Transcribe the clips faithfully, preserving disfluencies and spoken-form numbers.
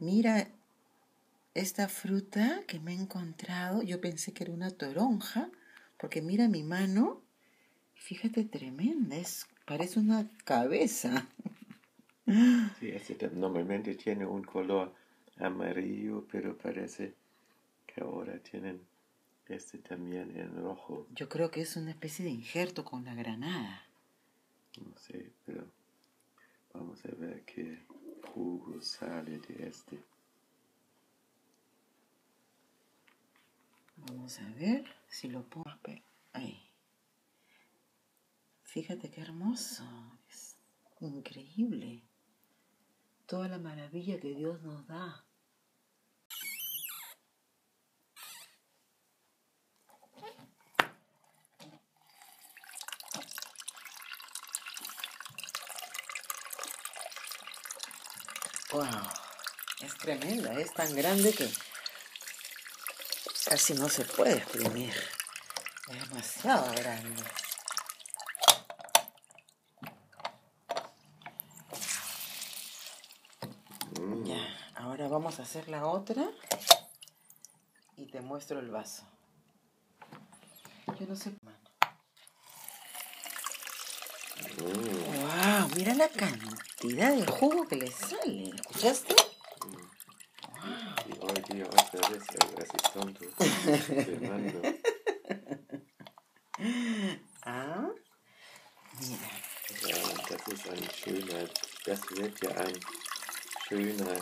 Mira esta fruta que me he encontrado. Yo pensé que era una toronja, porque mira mi mano. Fíjate, tremenda, es, parece una cabeza. Sí, este normalmente tiene un color amarillo, pero parece que ahora tienen este también en rojo. Yo creo que es una especie de injerto con la granada. No sé, pero vamos a ver qué jugo sale de este. Vamos a ver si lo pongo. Ahí. Fíjate qué hermoso. Es increíble. Toda la maravilla que Dios nos da. Wow, es tremenda, es tan grande que casi no se puede exprimir. Es demasiado grande. Mm. Ya, ahora vamos a hacer la otra y te muestro el vaso. Yo no sé. Mm. Wow, mira la cantidad de jugo que le sale. ¿Escuchaste? Y hoy día otra vez el asistente filmando. Ah, mira. Ja, das ist ein schöner, das wird ja ein schöner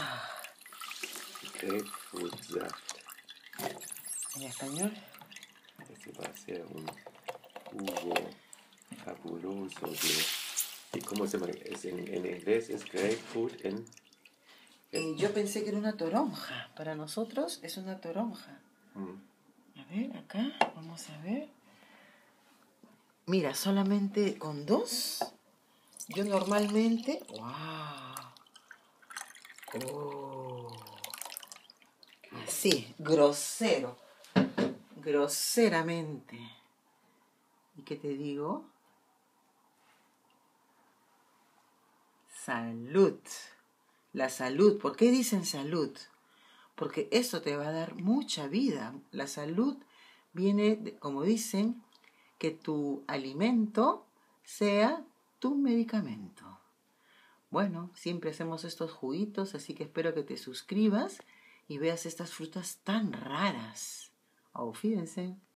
Grapefruitsaft. ¿En español? Este va a ser un jugo fabuloso de... ¿Y cómo se llama? ¿Es en, en inglés es grapefruit? En, Eh, yo pensé que era una toronja. Para nosotros es una toronja. mm. A ver, acá, vamos a ver. Mira, solamente con dos. Yo normalmente... ¡Wow! Oh, así, grosero. Groseramente. ¿Y qué te digo? Salud. La salud. ¿Por qué dicen salud? Porque eso te va a dar mucha vida. La salud viene, de, como dicen, que tu alimento sea tu medicamento. Bueno, siempre hacemos estos juguitos, así que espero que te suscribas y veas estas frutas tan raras. Oh, fíjense.